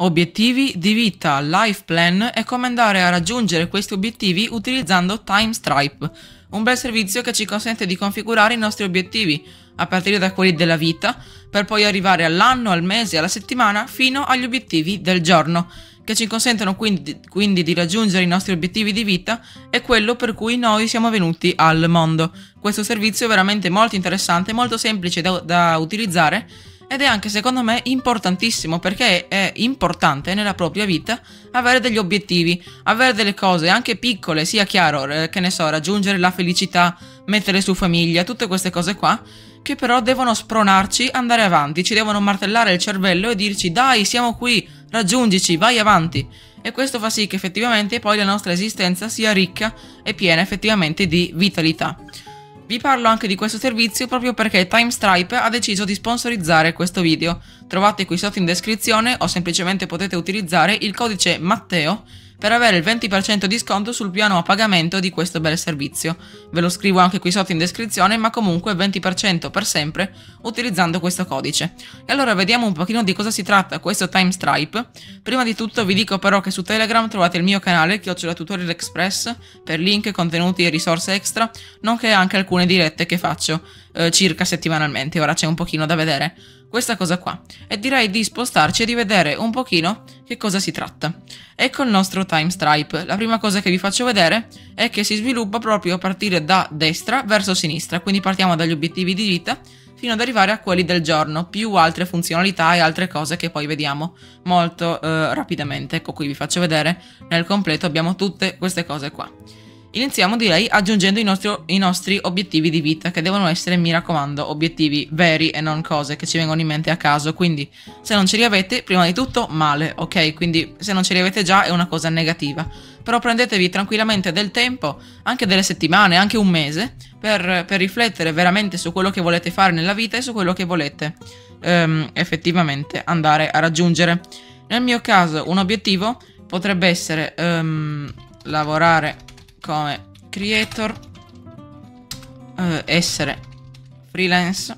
Obiettivi di vita, life plan e come andare a raggiungere questi obiettivi utilizzando Timestripe, un bel servizio che ci consente di configurare i nostri obiettivi, a partire da quelli della vita, per poi arrivare all'anno, al mese, alla settimana, fino agli obiettivi del giorno, che ci consentono quindi di raggiungere i nostri obiettivi di vita e quello per cui noi siamo venuti al mondo. Questo servizio è veramente molto interessante, molto semplice da utilizzare, ed è anche secondo me importantissimo, perché è importante nella propria vita avere degli obiettivi, avere delle cose anche piccole, sia chiaro, che ne so, raggiungere la felicità, mettere su famiglia, tutte queste cose qua, che però devono spronarci andare avanti, ci devono martellare il cervello e dirci dai, siamo qui, raggiungici, vai avanti. E questo fa sì che effettivamente poi la nostra esistenza sia ricca e piena effettivamente di vitalità. Vi parlo anche di questo servizio proprio perché Timestripe ha deciso di sponsorizzare questo video. Trovate qui sotto in descrizione o semplicemente potete utilizzare il codice Matteo per avere il 20% di sconto sul piano a pagamento di questo bel servizio. Ve lo scrivo anche qui sotto in descrizione, ma comunque 20% per sempre utilizzando questo codice. E allora vediamo un pochino di cosa si tratta questo Timestripe. Prima di tutto vi dico però che su Telegram trovate il mio canale @tutorial express per link, contenuti e risorse extra, nonché anche alcune dirette che faccio circa settimanalmente. Ora c'è un pochino da vedere questa cosa qua e direi di spostarci e di vedere un pochino che cosa si tratta. Ecco il nostro Timestripe. La prima cosa che vi faccio vedere è che si sviluppa proprio a partire da destra verso sinistra, quindi partiamo dagli obiettivi di vita fino ad arrivare a quelli del giorno, più altre funzionalità e altre cose che poi vediamo molto rapidamente. Ecco qui vi faccio vedere nel completo abbiamo tutte queste cose qua. Iniziamo direi aggiungendo i nostri obiettivi di vita, che devono essere, mi raccomando, obiettivi veri e non cose che ci vengono in mente a caso. Quindi se non ce li avete, prima di tutto male, ok? Quindi se non ce li avete già è una cosa negativa. Però prendetevi tranquillamente del tempo, anche delle settimane, anche un mese, per riflettere veramente su quello che volete fare nella vita e su quello che volete effettivamente andare a raggiungere. Nel mio caso un obiettivo potrebbe essere lavorare come creator, essere freelance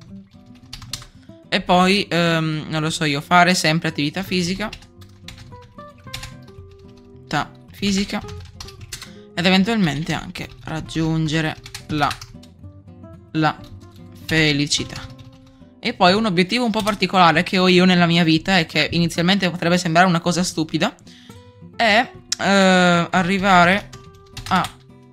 e poi non lo so io, fare sempre attività fisica ed eventualmente anche raggiungere la felicità. E poi un obiettivo un po' particolare che ho io nella mia vita e che inizialmente potrebbe sembrare una cosa stupida è arrivare a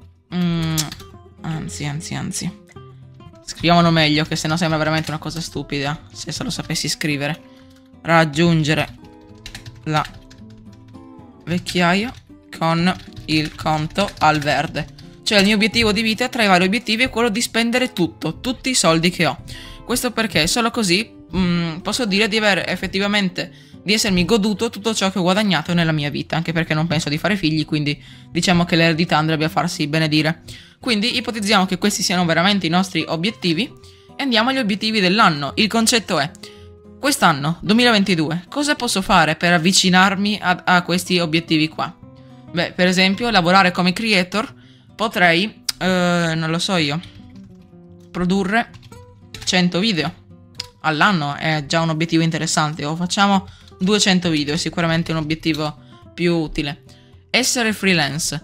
anzi scriviamolo meglio, che sennò sembra veramente una cosa stupida se lo sapessi scrivere. Raggiungere la vecchiaia con il conto al verde. Cioè il mio obiettivo di vita tra i vari obiettivi è quello di spendere tutti i soldi che ho. Questo perché solo così posso dire di aver effettivamente di essermi goduto tutto ciò che ho guadagnato nella mia vita, anche perché non penso di fare figli, quindi diciamo che l'eredità andrebbe a farsi benedire. Quindi ipotizziamo che questi siano veramente i nostri obiettivi e andiamo agli obiettivi dell'anno. Il concetto è: quest'anno, 2022, cosa posso fare per avvicinarmi a questi obiettivi qua? Beh, per esempio, lavorare come creator, potrei, non lo so io, produrre 100 video all'anno, è già un obiettivo interessante, o facciamo 200 video, è sicuramente un obiettivo più utile. Essere freelance,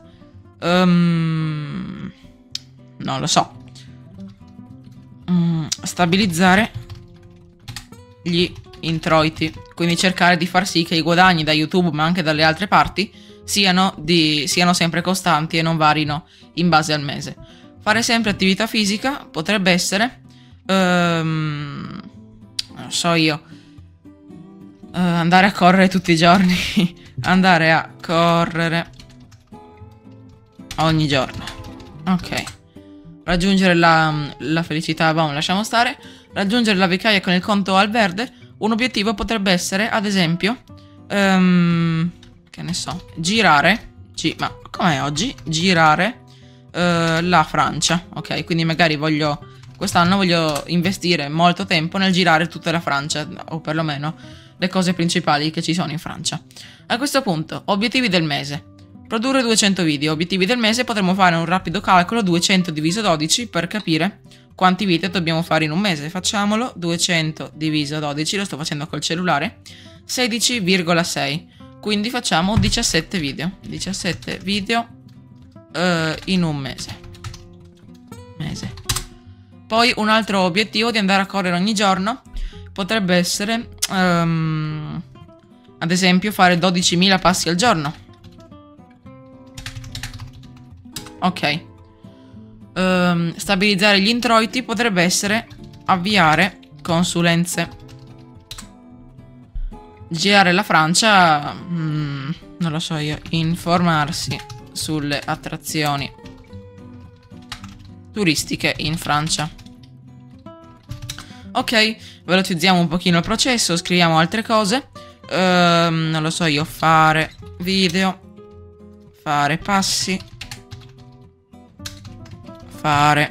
non lo so, stabilizzare gli introiti, quindi cercare di far sì che i guadagni da YouTube ma anche dalle altre parti siano sempre costanti e non varino in base al mese. Fare sempre attività fisica potrebbe essere non so io, andare a correre tutti i giorni andare a correre ogni giorno, ok. Raggiungere la felicità, boh, lasciamo stare. Raggiungere la vecchiaia con il conto al verde. Un obiettivo potrebbe essere, ad esempio, che ne so, girare, ma com'è oggi? Girare la Francia, ok? Quindi magari quest'anno voglio investire molto tempo nel girare tutta la Francia, o perlomeno le cose principali che ci sono in Francia. A questo punto, obiettivi del mese. Produrre 200 video. Obiettivi del mese, potremmo fare un rapido calcolo, 200 diviso 12, per capire quanti video dobbiamo fare in un mese. Facciamolo, 200 diviso 12, lo sto facendo col cellulare, 16,6. Quindi facciamo 17 video. 17 video in un mese. Poi un altro obiettivo di andare a correre ogni giorno potrebbe essere, ad esempio, fare 12.000 passi al giorno. Ok. Stabilizzare gli introiti potrebbe essere avviare consulenze. Girare la Francia, non lo so io, informarsi sulle attrazioni turistiche in Francia. Ok, velocizziamo un pochino il processo, scriviamo altre cose. Non lo so io, fare video, fare passi, fare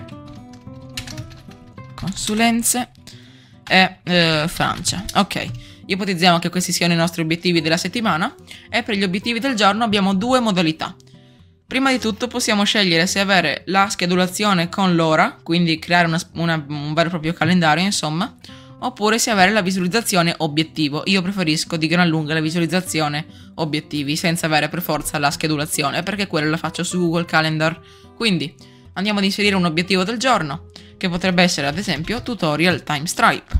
consulenze e Francia. Ok, ipotizziamo che questi siano i nostri obiettivi della settimana e per gli obiettivi del giorno abbiamo due modalità. Prima di tutto possiamo scegliere se avere la schedulazione con l'ora, quindi creare un vero e proprio calendario, insomma, oppure se avere la visualizzazione obiettivo. Io preferisco di gran lunga la visualizzazione obiettivi, senza avere per forza la schedulazione, perché quella la faccio su Google Calendar. Quindi andiamo ad inserire un obiettivo del giorno, che potrebbe essere ad esempio tutorial time stripe.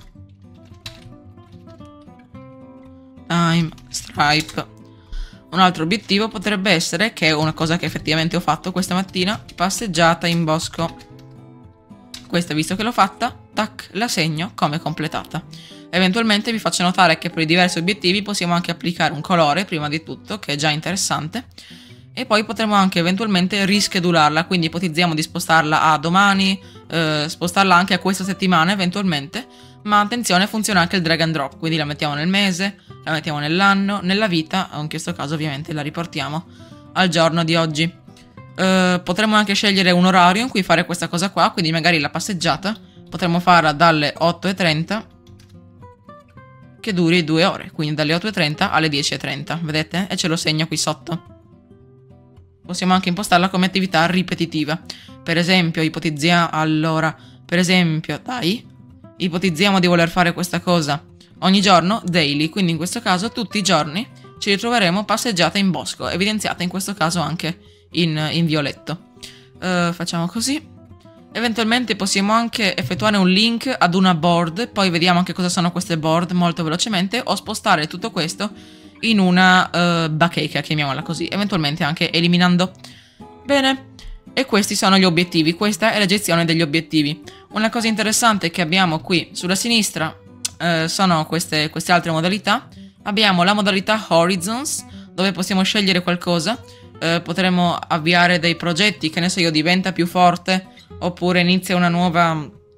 Time stripe. Un altro obiettivo potrebbe essere, che è una cosa che effettivamente ho fatto questa mattina, passeggiata in bosco. Questa, visto che l'ho fatta, tac, la segno come completata. Eventualmente vi faccio notare che per i diversi obiettivi possiamo anche applicare un colore, prima di tutto, che è già interessante. E poi potremo anche eventualmente rischedularla, quindi ipotizziamo di spostarla a domani, spostarla anche a questa settimana eventualmente. Ma attenzione, funziona anche il drag and drop, quindi la mettiamo nel mese, la mettiamo nell'anno, nella vita, o in questo caso ovviamente la riportiamo al giorno di oggi. Potremmo anche scegliere un orario in cui fare questa cosa qua, quindi magari la passeggiata potremmo farla dalle 8:30 che duri 2 ore, quindi dalle 8:30 alle 10:30, vedete? E ce lo segno qui sotto. Possiamo anche impostarla come attività ripetitiva. Per esempio, ipotizziamo di voler fare questa cosa ogni giorno, daily, quindi in questo caso tutti i giorni ci ritroveremo passeggiata in bosco, evidenziata in questo caso anche in violetto. Facciamo così. Eventualmente possiamo anche effettuare un link ad una board, poi vediamo anche cosa sono queste board molto velocemente, o spostare tutto questo in una bacheca, chiamiamola così, eventualmente anche eliminando. Bene. E questi sono gli obiettivi, questa è la gestione degli obiettivi. Una cosa interessante che abbiamo qui sulla sinistra sono queste altre modalità. Abbiamo la modalità Horizons, dove possiamo scegliere qualcosa. Potremo avviare dei progetti, che ne so io, diventa più forte, oppure inizia una nuova...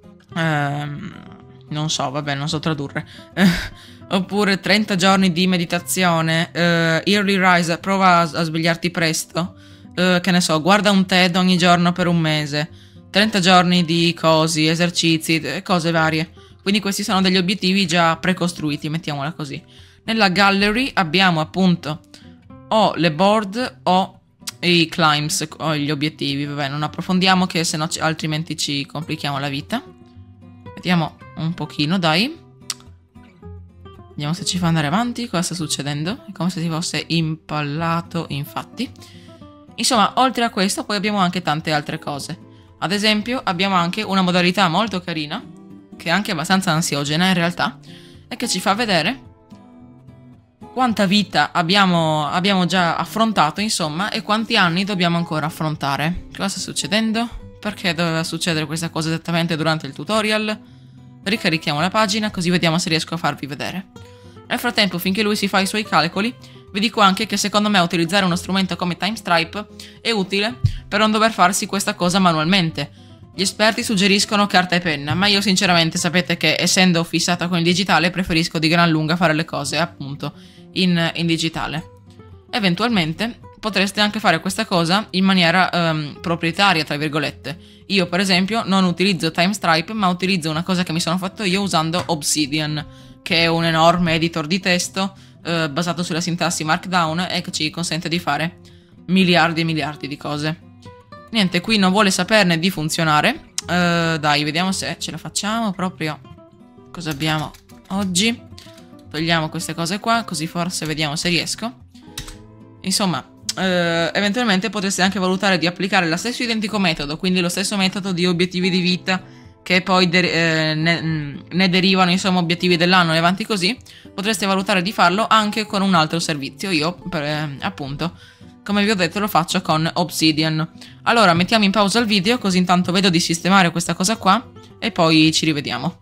non so, vabbè, non so tradurre. Oppure 30 giorni di meditazione, Early Rise, prova a svegliarti presto. Che ne so, guarda un TED ogni giorno per un mese, 30 giorni di cosi, esercizi, cose varie. Quindi questi sono degli obiettivi già precostruiti, mettiamola così. Nella gallery abbiamo appunto o le board o i climbs, o gli obiettivi. Vabbè, non approfondiamo che se no altrimenti ci complichiamo la vita. Vediamo un pochino, dai. Vediamo se ci fa andare avanti, cosa sta succedendo. È come se si fosse impallato, infatti. Insomma, oltre a questo poi abbiamo anche tante altre cose. Ad esempio abbiamo anche una modalità molto carina, che è anche abbastanza ansiogena in realtà, e che ci fa vedere quanta vita abbiamo già affrontato, insomma, e quanti anni dobbiamo ancora affrontare. Cosa sta succedendo? Perché doveva succedere questa cosa esattamente durante il tutorial? Ricarichiamo la pagina così vediamo se riesco a farvi vedere. Nel frattempo, finché lui si fa i suoi calcoli, vi dico anche che secondo me utilizzare uno strumento come Time Stripe è utile per non dover farsi questa cosa manualmente. Gli esperti suggeriscono carta e penna, ma io sinceramente sapete che essendo fissata con il digitale preferisco di gran lunga fare le cose appunto in digitale. Eventualmente potreste anche fare questa cosa in maniera proprietaria, tra virgolette. Io per esempio non utilizzo Time Stripe, ma utilizzo una cosa che mi sono fatto io usando Obsidian, che è un enorme editor di testo basato sulla sintassi Markdown e che ci consente di fare miliardi e miliardi di cose. Niente, qui non vuole saperne di funzionare, Dai, vediamo se ce la facciamo proprio. Cosa abbiamo oggi? Togliamo queste cose qua, così forse vediamo se riesco. Insomma, eventualmente potreste anche valutare di applicare lo stesso identico metodo, quindi lo stesso metodo di obiettivi di vita che poi ne derivano, insomma, obiettivi dell'anno e avanti così. Potreste valutare di farlo anche con un altro servizio. Io, appunto, come vi ho detto, lo faccio con Obsidian. Allora, mettiamo in pausa il video, così intanto vedo di sistemare questa cosa qua e poi ci rivediamo.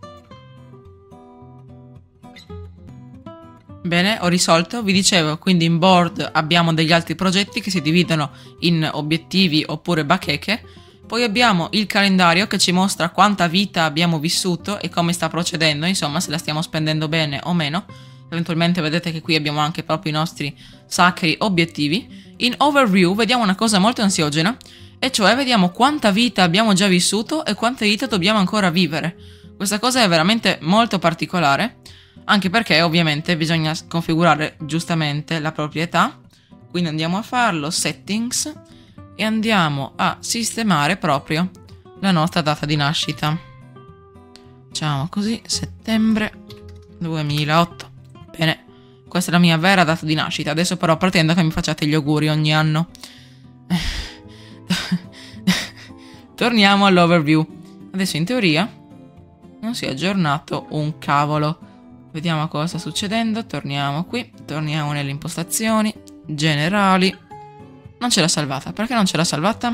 Bene, ho risolto, vi dicevo, quindi in board abbiamo degli altri progetti che si dividono in obiettivi oppure bacheche. Poi abbiamo il calendario che ci mostra quanta vita abbiamo vissuto e come sta procedendo, insomma, se la stiamo spendendo bene o meno. Eventualmente vedete che qui abbiamo anche proprio i nostri sacri obiettivi. In overview vediamo una cosa molto ansiogena, e cioè vediamo quanta vita abbiamo già vissuto e quante vite dobbiamo ancora vivere. Questa cosa è veramente molto particolare, anche perché ovviamente bisogna configurare giustamente la proprietà. Quindi andiamo a farlo, settings, e andiamo a sistemare proprio la nostra data di nascita. Facciamo così, settembre 2008. Bene, questa è la mia vera data di nascita. Adesso però pretendo che mi facciate gli auguri ogni anno. Torniamo all'overview. Adesso in teoria non si è aggiornato un cavolo. Vediamo cosa sta succedendo. Torniamo qui, torniamo nelle impostazioni generali. Non ce l'ha salvata. Perché non ce l'ha salvata?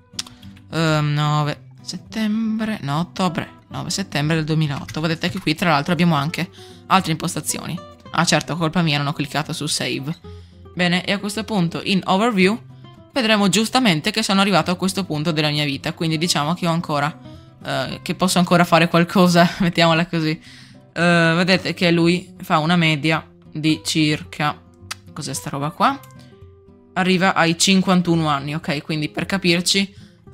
9 settembre, no, ottobre, 9 settembre del 2008. Vedete che qui tra l'altro abbiamo anche altre impostazioni. Ah certo, colpa mia, non ho cliccato su save. Bene, e a questo punto in overview vedremo giustamente che sono arrivato a questo punto della mia vita. Quindi diciamo che ho ancora, che posso ancora fare qualcosa, mettiamola così. Vedete che lui fa una media di circa, cos'è sta roba qua? Arriva ai 51 anni, ok? Quindi per capirci,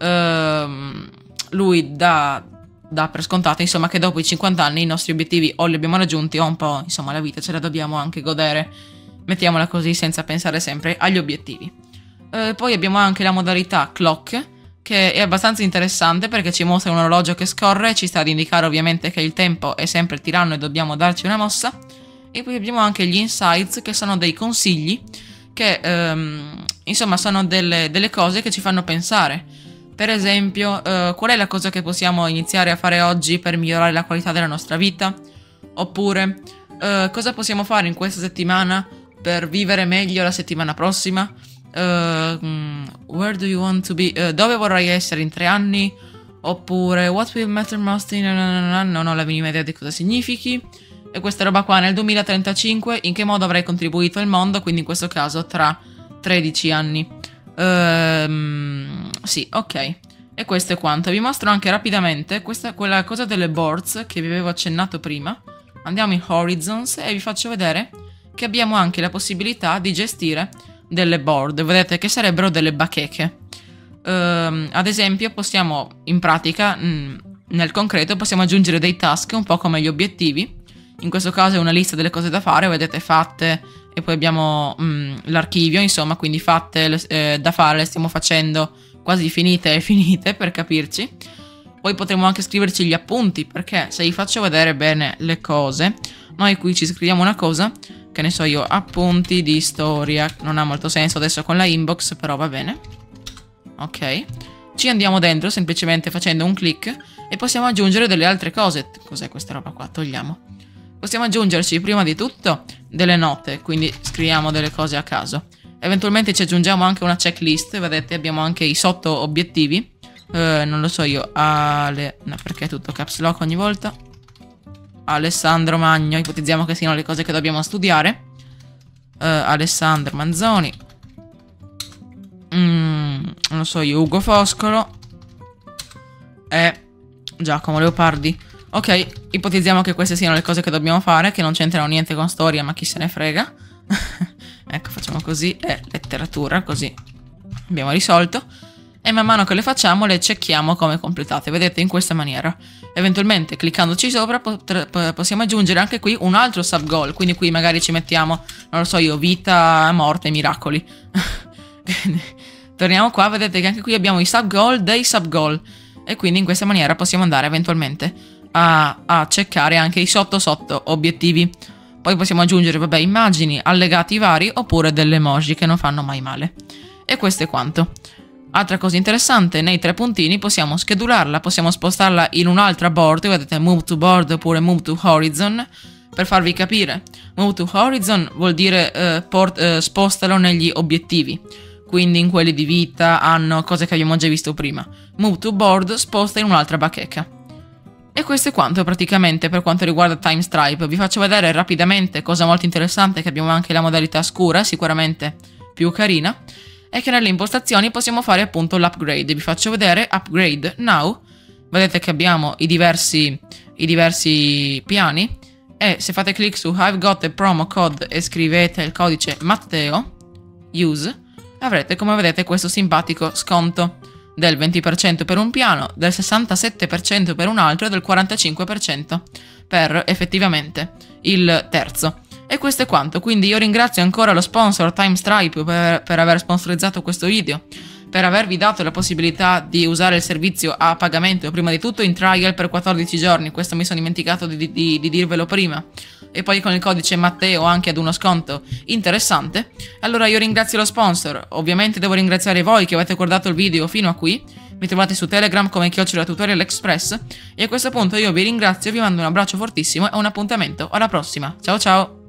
lui dà per scontato, insomma, che dopo i 50 anni i nostri obiettivi o li abbiamo raggiunti o un po', insomma, la vita ce la dobbiamo anche godere, mettiamola così, senza pensare sempre agli obiettivi. Poi abbiamo anche la modalità clock, che è abbastanza interessante perché ci mostra un orologio che scorre e ci sta ad indicare ovviamente che il tempo è sempre tiranno e dobbiamo darci una mossa. E poi abbiamo anche gli insights, che sono dei consigli che insomma sono delle cose che ci fanno pensare. Per esempio, qual è la cosa che possiamo iniziare a fare oggi per migliorare la qualità della nostra vita? Oppure cosa possiamo fare in questa settimana per vivere meglio la settimana prossima? Where do you want to be? Dove vorrai essere in 3 anni? Oppure what will matter most in... Non ho la minima idea di cosa significhi. E questa roba qua nel 2035, in che modo avrai contribuito al mondo, quindi in questo caso tra 13 anni. Sì, ok. E questo è quanto. Vi mostro anche rapidamente quella cosa delle boards che vi avevo accennato prima. Andiamo in Horizons e vi faccio vedere che abbiamo anche la possibilità di gestire delle board. Vedete che sarebbero delle bacheche. Ad esempio possiamo, in pratica, nel concreto, possiamo aggiungere dei task un po' come gli obiettivi. In questo caso è una lista delle cose da fare, vedete, fatte, e poi abbiamo l'archivio, insomma, quindi fatte da fare, le stiamo facendo quasi finite e finite, per capirci. Poi potremo anche scriverci gli appunti, perché se vi faccio vedere bene le cose, noi qui ci scriviamo una cosa, che ne so io, appunti di storia, non ha molto senso adesso con la inbox, però va bene. Ok, ci andiamo dentro semplicemente facendo un clic e possiamo aggiungere delle altre cose. Cos'è questa roba qua? Togliamo. Possiamo aggiungerci prima di tutto delle note, quindi scriviamo delle cose a caso. Eventualmente ci aggiungiamo anche una checklist, vedete abbiamo anche i sotto obiettivi. Non lo so io, no, perché è tutto caps lock ogni volta. Alessandro Magno, ipotizziamo che siano le cose che dobbiamo studiare. Alessandro Manzoni. Non lo so io, Ugo Foscolo. E Giacomo Leopardi. Ok, ipotizziamo che queste siano le cose che dobbiamo fare, che non c'entrano niente con storia, ma chi se ne frega. Ecco, facciamo così, e letteratura, così abbiamo risolto. E man mano che le facciamo le checchiamo come completate, vedete, in questa maniera. Eventualmente, cliccandoci sopra, possiamo aggiungere anche qui un altro sub goal. Quindi qui magari ci mettiamo, non lo so io, vita, morte, miracoli. Torniamo qua, vedete che anche qui abbiamo i sub goal dei sub goal. e quindi in questa maniera possiamo andare eventualmente a checkare anche i sotto obiettivi. Poi possiamo aggiungere, vabbè, immagini, allegati vari oppure delle emoji che non fanno mai male. E questo è quanto. Altra cosa interessante, nei 3 puntini possiamo schedularla, possiamo spostarla in un'altra board, vedete move to board oppure move to horizon. Per farvi capire, move to horizon vuol dire spostalo negli obiettivi, quindi in quelli di vita, anno, cose che abbiamo già visto prima. Move to board sposta in un'altra bacheca. E questo è quanto praticamente per quanto riguarda Time Stripe. Vi faccio vedere rapidamente, cosa molto interessante, che abbiamo anche la modalità scura, sicuramente più carina, è che nelle impostazioni possiamo fare appunto l'upgrade. Vi faccio vedere Upgrade Now, vedete che abbiamo i diversi piani, e se fate clic su I've got a promo code e scrivete il codice Matteo, use, avrete, come vedete, questo simpatico sconto del 20% per un piano, del 67% per un altro e del 45% per effettivamente il terzo. E questo è quanto, quindi io ringrazio ancora lo sponsor Time Stripe per aver sponsorizzato questo video, per avervi dato la possibilità di usare il servizio a pagamento, prima di tutto in trial per 14 giorni, questo mi sono dimenticato di dirvelo prima, e poi con il codice Matteo anche ad uno sconto interessante. Allora io ringrazio lo sponsor, ovviamente devo ringraziare voi che avete guardato il video fino a qui, mi trovate su Telegram come @tutorialexpress, e a questo punto io vi ringrazio, vi mando un abbraccio fortissimo e un appuntamento alla prossima, ciao ciao!